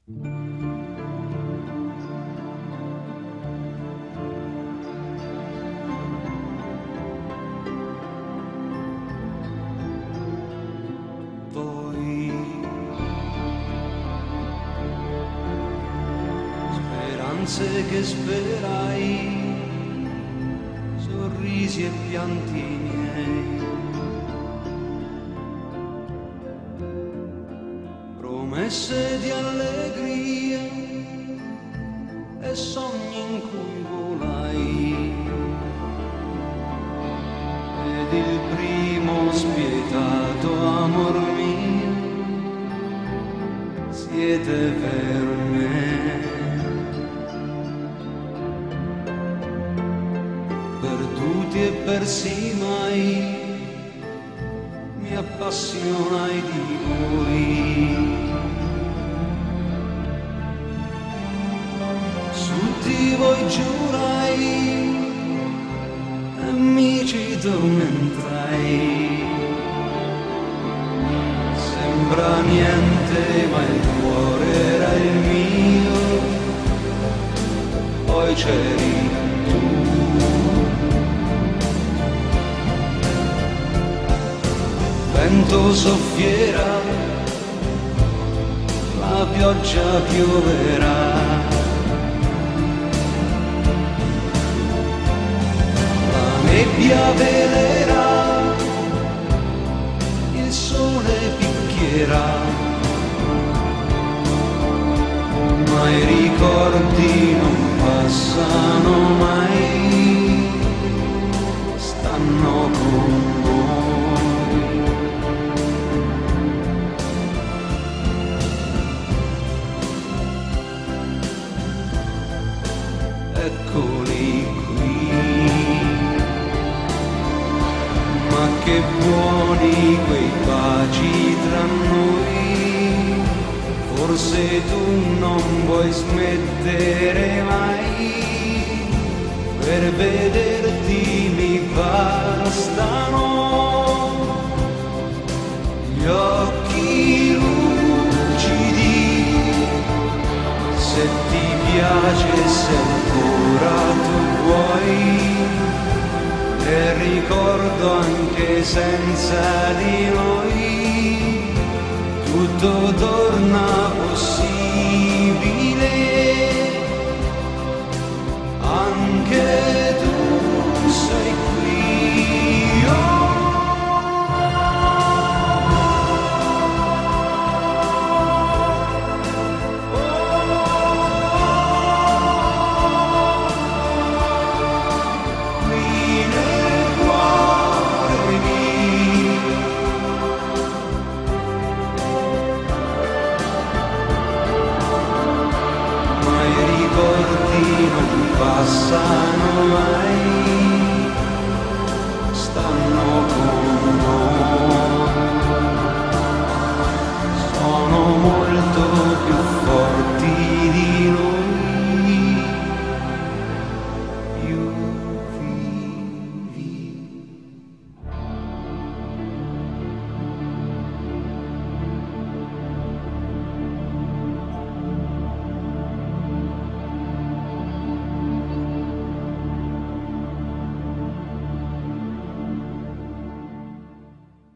Poi speranze che sperai, sorrisi e pianti miei, promesse di allegria e sogni in cui volai, ed il primo spietato amor mio siete per me. Perduti e persi mai mi appassionai di voi, su di voi giurai e mi ci tormentai. Sembra niente ma il cuore era il mio, poi c'eri tu. Vento soffierà, la pioggia pioverà, la nebbia velerà, il sole picchierà, ma i ricordi non passano mai, stanno con eccoli qui. Ma che buoni quei baci tra noi, forse tu non vuoi smettere mai, per vederti mi bastano gli occhi lucidi, se ti piace, se ancora tu vuoi, e ricordo anche senza di noi, tutto torna possibile, anche tu sei qui. Oh. Non passano mai.